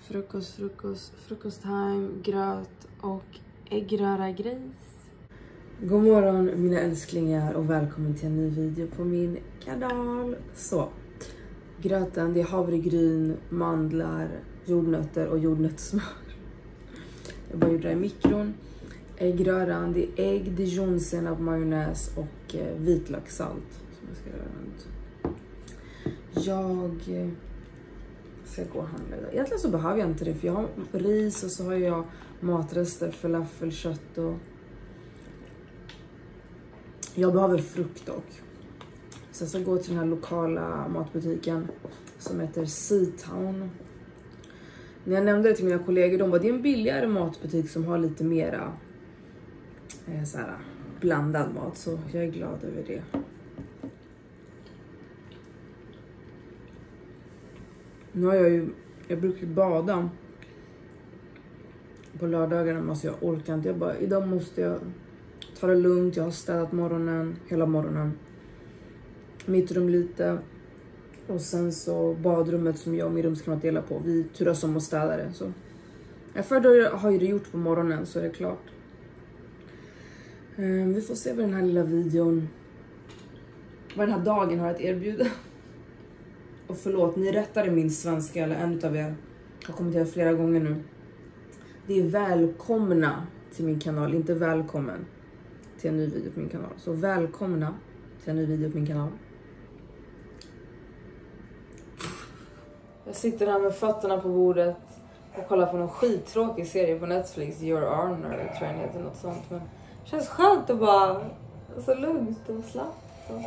Frukosttime, gröt och äggröra gris. God morgon mina älsklingar och välkommen till en ny video på min kanal. Så, gröten det är havregryn, mandlar, jordnötter och jordnötssmör. Jag bara gjorde det i mikron. Äggröran det är ägg, dijonsenap, majonnäs och vitlökssalt som jag ska göra runt. Jag ska gå och handla idag. Egentligen så behöver jag inte det för jag har ris och så har jag matrester, falafelkött och jag behöver frukt dock. Så jag ska gå till den här lokala matbutiken som heter Seatown. När jag nämnde det till mina kollegor, de bara det är en billigare matbutik som har lite mera så här, blandad mat. Så jag är glad över det. Nu har jag brukar bada på lördagarna men alltså jag orkar inte. Jag bara, idag måste jag ta det lugnt. Jag har städat hela morgonen. Mitt rum lite. Och sen så badrummet som jag och min rumskamrat delar på. Vi turas om att städa det. Så. Jag har ju det gjort på morgonen så är det klart. Vi får se vad den här lilla videon, vad den här dagen har att erbjuda. Och förlåt, ni rättade min svenska, eller en utav er har kommenterat flera gånger nu. Det är välkomna till min kanal, inte välkommen till en ny video på min kanal. Så välkomna till en ny video på min kanal. Jag sitter här med fötterna på bordet och kollar på någon skittråkig serie på Netflix, Your Honor, tror jag den heter, något sånt. Men det känns skönt att bara, så lugnt och slappt.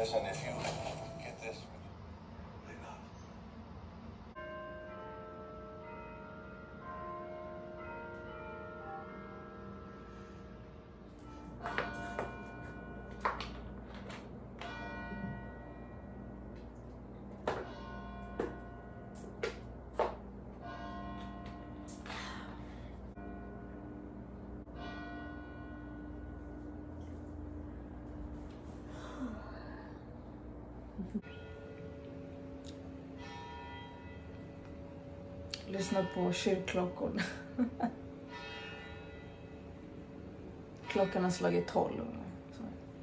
Lyssna på kyrkklockan. Klockan har slagit 12. Så.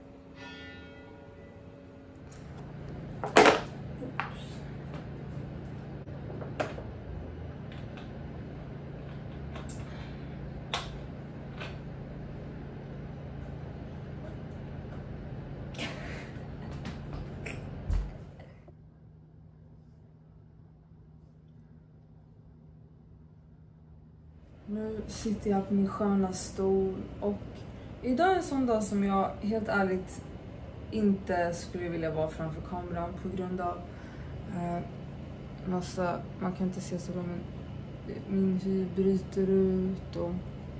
Nu sitter jag på min sköna stol och idag är en sån dag som jag helt ärligt inte skulle vilja vara framför kameran på grund av man kan inte se så bra men min hy bryter ut och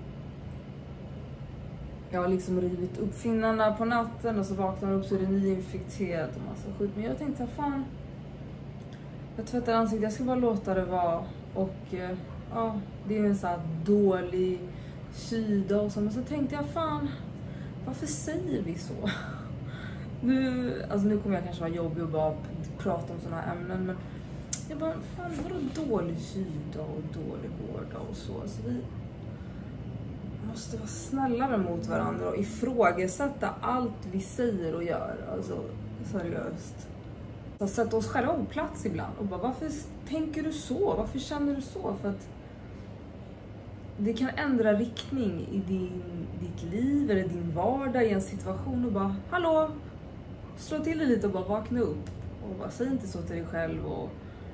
jag har liksom rivit upp finnarna på natten och så vaknar jag upp så är det nyinfekterat och massa skit. Men jag tänkte fan, jag tvättar ansiktet, jag ska bara låta det vara och ja, det är en sån här dålig sida och så. Men så tänkte jag fan, varför säger vi så? Nu kommer jag kanske vara jobbig och bara prata om såna här ämnen. Men jag bara, fan vadå dålig sida och dålig hårda och så. Så vi måste vara snällare mot varandra och ifrågasätta allt vi säger och gör. Alltså seriöst. Så sätta oss själva på plats ibland och bara, varför tänker du så? Varför känner du så? För att det kan ändra riktning i ditt liv eller din vardag i en situation och bara, hallå, slå till dig lite och bara vakna upp och bara säg inte så till dig själv och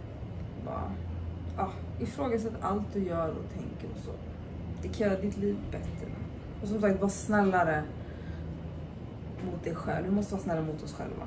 bara ifrågasätt allt du gör och tänker och så. Det kan göra ditt liv bättre. Och som sagt, var snällare mot dig själv. Vi måste vara snällare mot oss själva.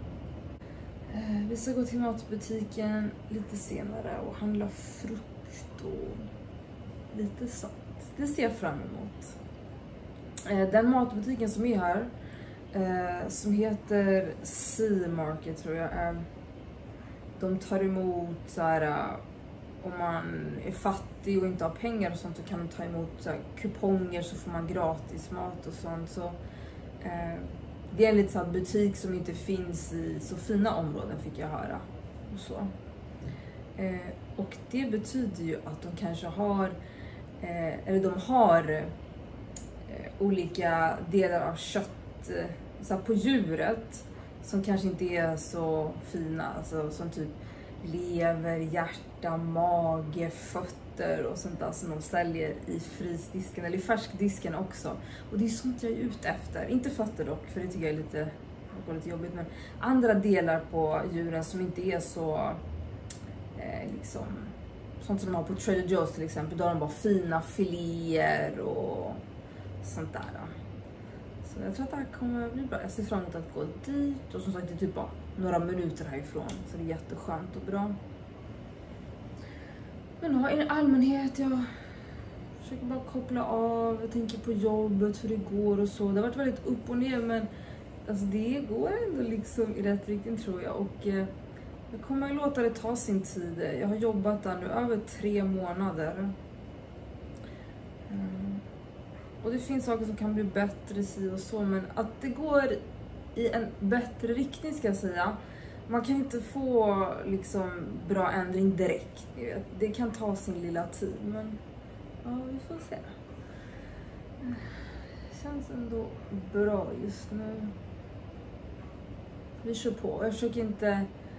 Vi ska gå till matbutiken lite senare och handla frukt och lite sånt. Det ser jag fram emot. Den matbutiken som är här som heter Sea Market tror jag. De tar emot så här, om man är fattig och inte har pengar och sånt så kan de ta emot så här, kuponger så får man gratis mat och sånt. Så det är en liten butik som inte finns i så fina områden fick jag höra. Och så. Och det betyder ju att de kanske har, de har olika delar av kött så här, på djuret som kanske inte är så fina. Alltså som typ lever, hjärta, mage, fötter och sånt där som de säljer i frysdisken eller i färskdisken också. Och det är sånt jag är ute efter. Inte fötter dock, för det tycker jag är lite jobbigt. Men andra delar på djuren som inte är så liksom sånt som de har på Trader Joe's till exempel. Då har de bara fina filéer och sånt där. Så jag tror att det här kommer bli bra. Jag ser fram emot att gå dit. Och som sagt, det är typ bara några minuter härifrån. Så det är jätteskönt och bra. Men i allmänhet, jag försöker bara koppla av. Jag tänker på jobbet, hur det går och så. Det har varit väldigt upp och ner, men alltså det går ändå liksom i rätt riktning tror jag. Och jag kommer att låta det ta sin tid. Jag har jobbat där nu över 3 månader. Och det finns saker som kan bli bättre si och så, men att det går i en bättre riktning ska jag säga. Man kan inte få liksom bra ändring direkt. Det kan ta sin lilla tid, men ja, vi får se. Det känns ändå bra just nu. Vi kör på. Jag försöker inte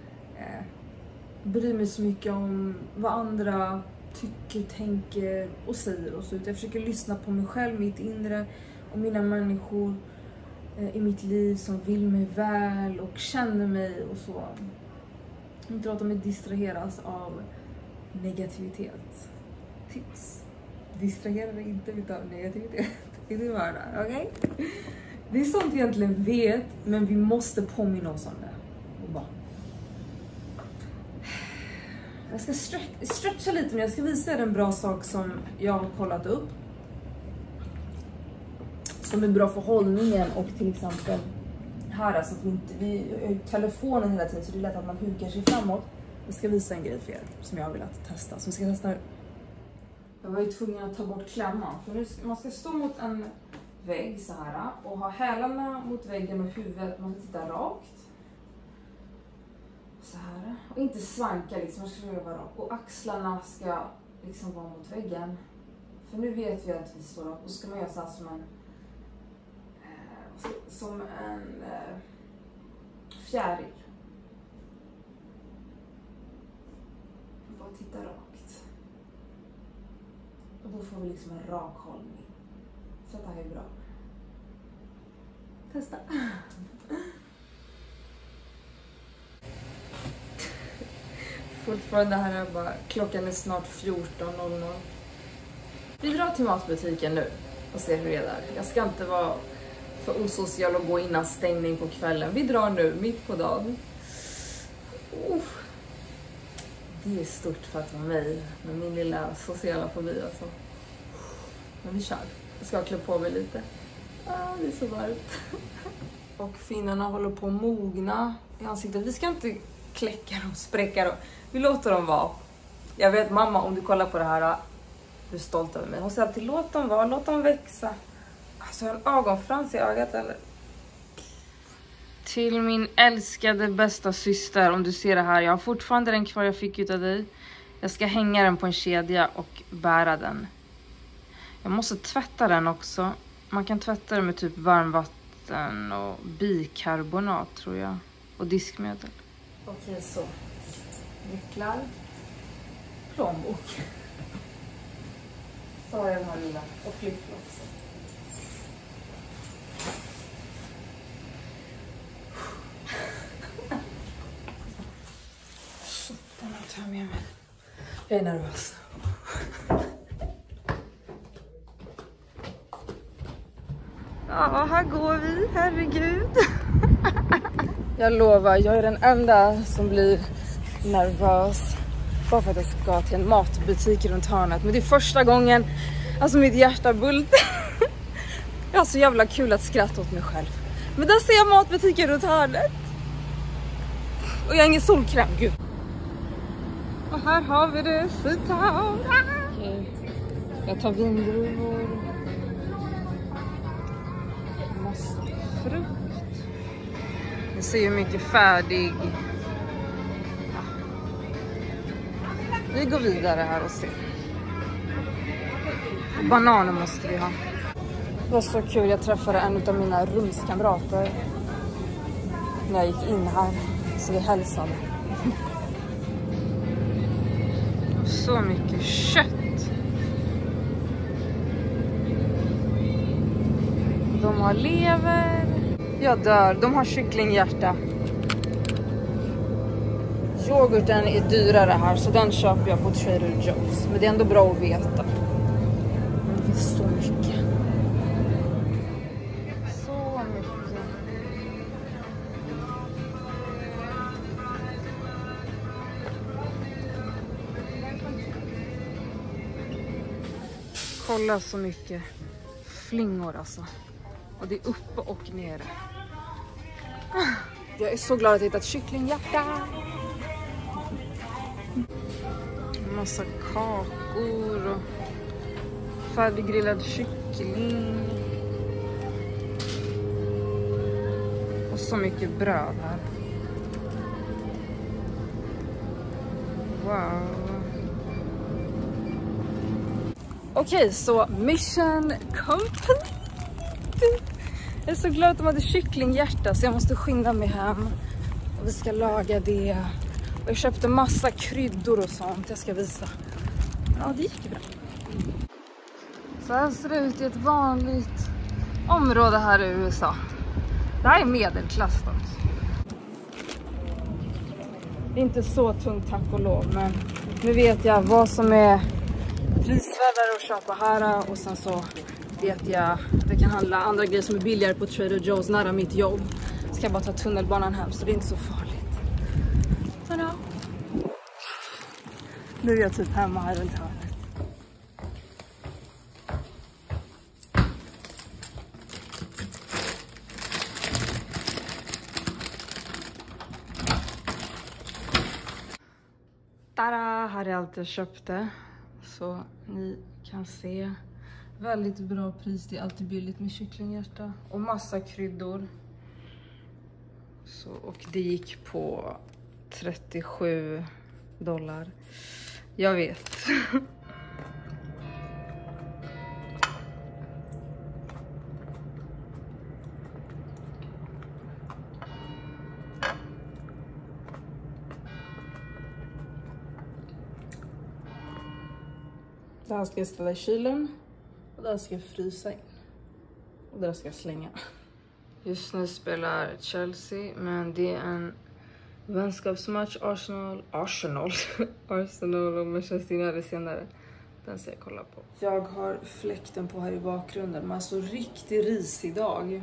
bry mig så mycket om vad andra tycker, tänker och säger och så. Jag försöker lyssna på mig själv, mitt inre och mina människor i mitt liv som vill mig väl och känner mig och så. Inte låta mig distraheras av negativitet. Tips. Distrahera dig inte av negativitet. Är det bara okej? Det är sånt vi egentligen vet, men vi måste påminna oss om det. Och bara. Jag ska stretcha lite, men jag ska visa er en bra sak som jag har kollat upp. Som är bra för hållningen och till exempel här, alltså att vi har telefonen hela tiden så det är lätt att man hukar sig framåt. Jag ska visa en grej för er som jag har velat testa. Som vi ska testa nu. Jag var ju tvungen att ta bort klämman. För nu man ska stå mot en vägg så här och ha hälarna mot väggen och huvudet. Man ska sitta rakt. Så här. Och inte svanka liksom. Man ska vara rakt. Och axlarna ska liksom vara mot väggen. För nu vet vi att vi står upp. Och så ska man göra så här som en fjäril. Bara titta rakt. Och då får vi liksom en rak hållning. Så det här är bra. Testa. Fortfarande här är bara, klockan är snart 14:00. Vi drar till matbutiken nu och ser hur det är där. Jag ska inte vara för osocial och gå innan stängning på kvällen. Vi drar nu, mitt på dagen. Det är stort för att vara mig med min lilla sociala fobi alltså. Men vi kör. Jag ska klä på mig lite. Det är så varmt. Och finnarna håller på att mogna i ansiktet. Vi ska inte kläcka dem, spräcka dem. Vi låter dem vara. Jag vet mamma, om du kollar på det här, du är stolt över mig. Hon säger alltid, låt dem vara, låt dem växa. Alltså en ögonfrans i ögat eller? Till min älskade bästa syster, om du ser det här. Jag har fortfarande den kvar jag fick ut av dig. Jag ska hänga den på en kedja och bära den. Jag måste tvätta den också. Man kan tvätta den med typ varmvatten och bikarbonat tror jag. Och diskmedel. Okej, så. Nycklar. Plånbok. Så har jag den här lilla. Och flipflops. Den tar jag med mig. Jag är nervös. Ja, här går vi. Herregud. Jag lovar, jag är den enda som blir nervös. Bara för att jag ska till en matbutik runt hörnet. Men det är första gången. Alltså mitt hjärta bultar. Jag har så jävla kul att skratta åt mig själv. Men där ser jag matbutiken runt hörnet. Och jag har ingen solkräm, gud. Och här har vi det. Okej. Jag tar vindruvor. Massa frukt. Ni ser ju mycket färdig. Vi vi går vidare här och ser. Bananer måste vi ha. Det var så kul, jag träffade en av mina rumskamrater när jag gick in här, så vi hälsade. Så mycket kött. De har lever. Jag dör. De har kycklinghjärta. Yoghurten är dyrare här, så den köper jag på Trader Joe's. Men det är ändå bra att veta. Men det finns så mycket. Så mycket. Kolla så mycket flingor alltså. Och det är uppe och nere. Jag är så glad att jag hittat kycklinghjärta. Massa kakor och färdiggrillad kyckling. Och så mycket bröd här. Wow. Okej, så mission complete. Jag är så glad att de hade kycklinghjärta, så jag måste skynda mig hem. Och vi ska laga det. Och jag köpte massa kryddor och sånt. Jag ska visa. Ja, det gick bra. Så här ser det ut i ett vanligt område här i USA. Det här är medelklass dock. Det är inte så tungt, tack och lov. Men nu vet jag vad som är prisvärdare att köpa här. Och sen så vet jag att jag kan handla andra grejer som är billigare på Trader Joe's nära mitt jobb. Ska jag bara ta tunnelbanan hem, så det är inte så farligt. Så då. Nu är jag typ hemma här runt hörnet. Tada! Här är allt jag köpte. Så ni kan se. Väldigt bra pris. Det är alltid billigt med kycklinghjärta. Och massa kryddor. Så, och det gick på $37. Jag vet. Det här ska jag ställa i kylen. Och det här ska jag frysa in. Och det här ska jag slänga. Just nu spelar Chelsea, men det är en vänskapsmatch. Arsenal och Manchester United senare. Den ska jag kolla på. Jag har fläkten på här i bakgrunden. Men så riktigt risig dag.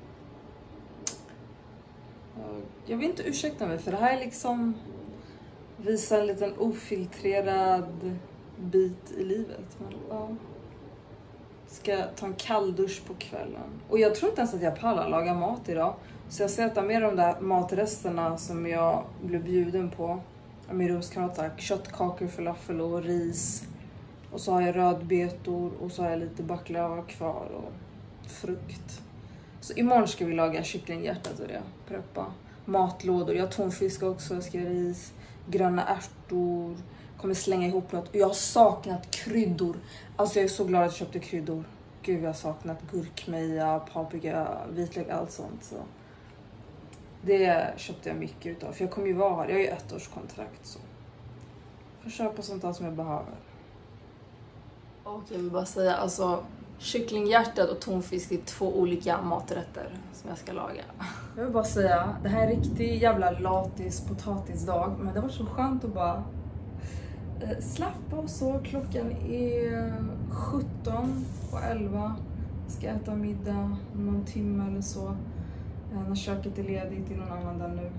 Jag vill inte ursäkta mig, för det här är liksom visa en liten ofiltrerad bit i livet. Men ja. Ska ta en kalldusch på kvällen. Och jag tror inte ens att jag pallar laga mat idag. Så jag ska äta med de där matresterna som jag blev bjuden på. Min rumskamrat, köttkakor, falafel och ris. Och så har jag rödbetor och så har jag lite baklava kvar och frukt. Så imorgon ska vi laga kycklinghjärtat och det. Preppa matlådor. Jag har tonfisk också, jag ska göra ris. Gröna ärtor. Kommer slänga ihop något. Jag har saknat kryddor. Alltså jag är så glad att jag köpte kryddor. Gud, jag har saknat gurkmeja, paprika, vitlök, allt sånt. Så det köpte jag mycket utav. För jag kommer ju vara här. Jag har ju 1 års kontrakt. Så jag får köpa sånt där som jag behöver. Och jag vill bara säga, alltså kycklinghjärtat och tonfisk är 2 olika maträtter som jag ska laga. Jag vill bara säga, det här är en riktig jävla latis potatisdag. Men det var så skönt att bara slappa och så. Klockan är 17:11. Ska äta middag någon timme eller så. När köket är ledigt, är någon annan där nu.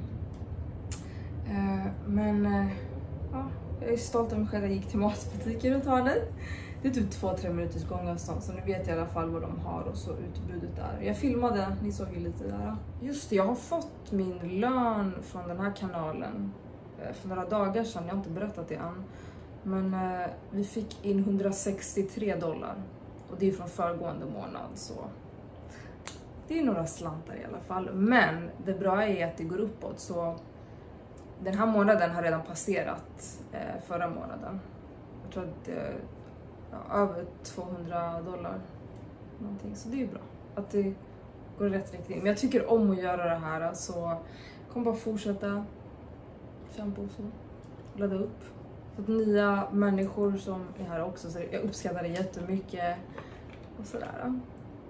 Ja, jag är stolt över mig själv. Jag gick till matbutiken och tar det. Det är typ 2-3 minuters gångavstånd, så nu vet jag i alla fall vad de har och så utbudet där. Jag filmade, ni såg ju lite där. Just det, jag har fått min lön från den här kanalen för några dagar sedan. Jag har inte berättat det än. Men vi fick in $163. Och det är från föregående månad, så det är några slantar i alla fall. Men det bra är att det går uppåt, så den här månaden har redan passerat förra månaden. Jag tror att det är över $200 någonting, så det är ju bra att det går i rätt riktning. Men jag tycker om att göra det här, så jag kommer bara fortsätta kämpa och så, ladda upp. Fått nya människor som är här också, så jag uppskattar det jättemycket och sådär.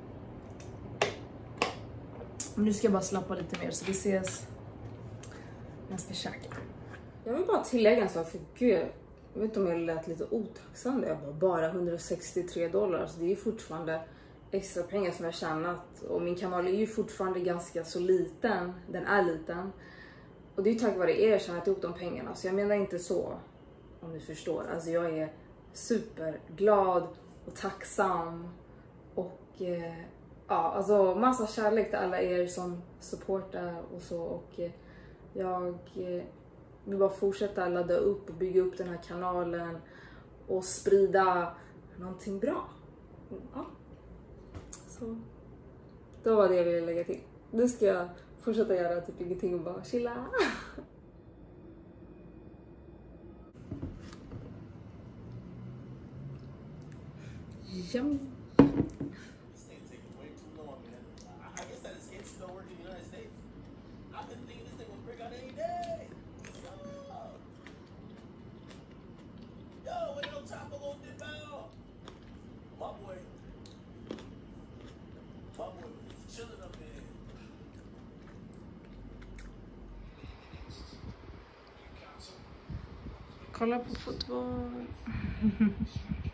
Men nu ska jag bara slappa lite mer, så vi ses när jag ska käka. Jag vill bara tillägga en sak, för gud, jag vet inte om jag lät lite otacksam. Jag bara $163, så det är fortfarande extra pengar som jag tjänat. Och min kanal är ju fortfarande ganska så liten, den är liten. Och det är tack vare er jag tjänat ihop de pengarna, så jag menar inte så, om ni förstår. Alltså jag är superglad och tacksam. Och ja, alltså massa kärlek till alla er som supportar och så. Och jag vill bara fortsätta ladda upp och bygga upp den här kanalen och sprida någonting bra. Ja. Så då var det jag ville lägga till. Nu ska jag fortsätta göra typ ingenting och bara chilla. Yum. Kolla på fotboll.